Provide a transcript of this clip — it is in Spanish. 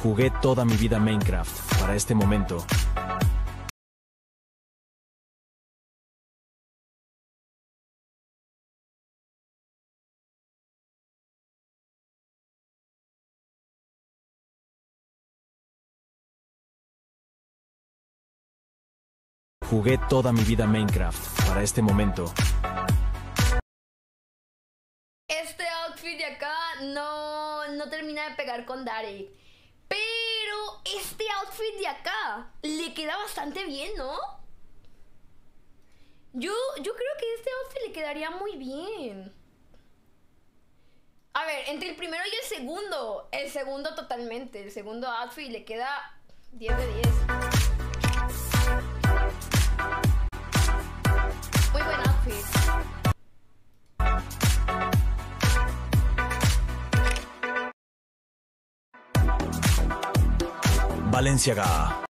Jugué toda mi vida Minecraft para este momento. Jugué toda mi vida Minecraft para este momento. Este outfit de acá no termina de pegar con Derek. Pero este outfit de acá le queda bastante bien, ¿no? Yo creo que este outfit le quedaría muy bien. A ver, entre el primero y el segundo totalmente. El segundo outfit le queda 10 de 10. Muy buen outfit. Valenciaga.